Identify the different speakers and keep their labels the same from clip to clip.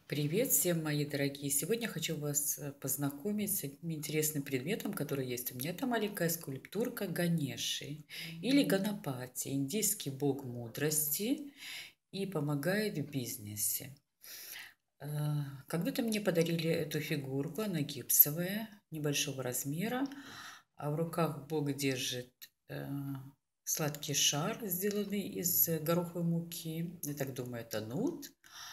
Speaker 1: Привет всем, мои дорогие! Сегодня хочу вас познакомить с одним интересным предметом, который есть у меня. Это маленькая скульптурка Ганеши или Ганапати, индийский бог мудрости и помогает в бизнесе. Когда-то мне подарили эту фигурку, она гипсовая, небольшого размера, а в руках бог держит э, сладкий шар, сделанный из гороховой муки. Я так думаю, это нут.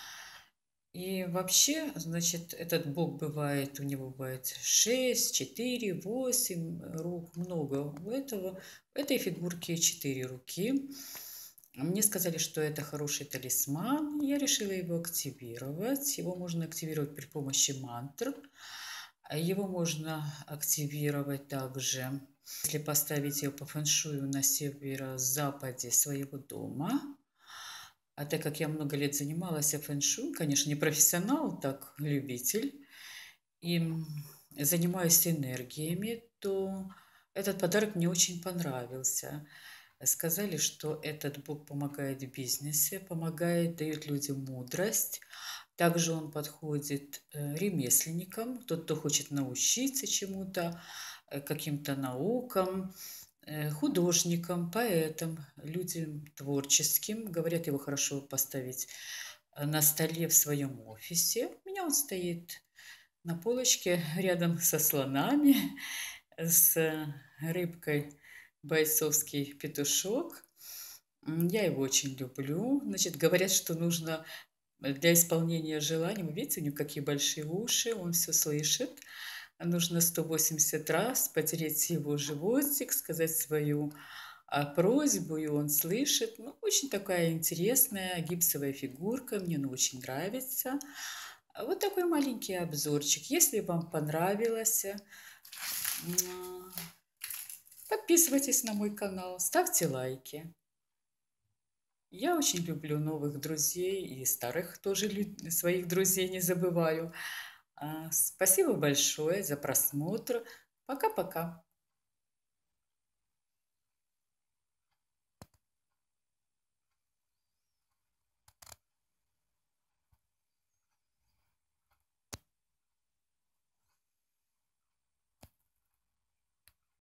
Speaker 1: И вообще, значит, этот бог бывает, у него бывает 6, 4, 8 рук, много. У этой фигурки 4 руки. Мне сказали, что это хороший талисман. Я решила его активировать. Его можно активировать при помощи мантр. Его можно активировать также, если поставить ее по фэншую на северо-западе своего дома. А так как я много лет занималась фэн-шуй, конечно, не профессионал, так любитель, и занимаюсь энергиями, то этот подарок мне очень понравился. Сказали, что этот бог помогает в бизнесе, помогает, дает людям мудрость. Также он подходит ремесленникам, тот, кто хочет научиться чему-то, каким-то наукам, художникам, поэтам, людям творческим. Говорят, его хорошо поставить на столе в своем офисе. У меня он стоит на полочке рядом со слонами, с рыбкой бойцовский петушок. Я его очень люблю. Значит, говорят, что нужно для исполнения желаний, вы видите, у него какие большие уши, он все слышит. Нужно 180 раз потереть его животик, сказать свою просьбу, и он слышит. Ну, очень такая интересная гипсовая фигурка, мне она очень нравится. Вот такой маленький обзорчик. Если вам понравилось, подписывайтесь на мой канал, ставьте лайки. Я очень люблю новых друзей и старых тоже своих друзей не забываю. Спасибо большое за просмотр. Пока-пока.